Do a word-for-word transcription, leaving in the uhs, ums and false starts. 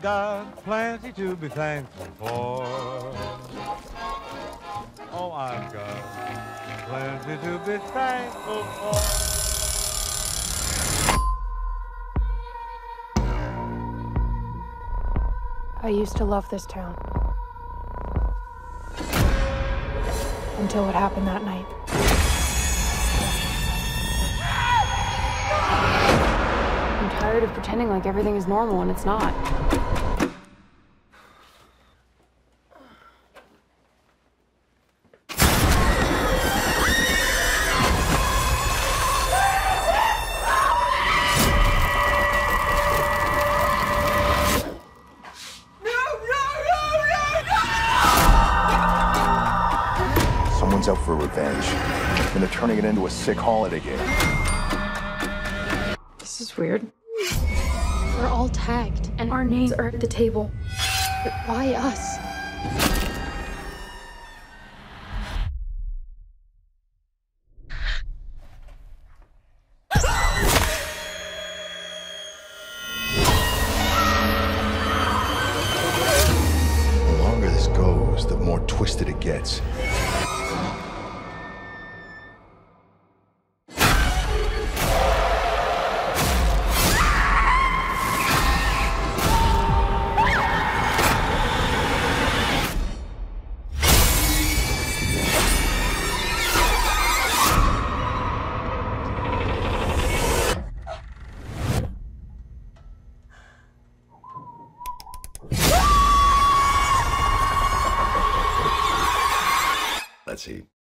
got plenty to be thankful for. Oh, I've got plenty to be thankful for. I used to love this town. Until what happened that night. I'm tired of pretending like everything is normal when it's not. Someone's out for revenge, and they're turning it into a sick holiday game. This is weird. We're all tagged, and our names are at the table. But why us? The longer this goes, the more twisted it gets. Let's see.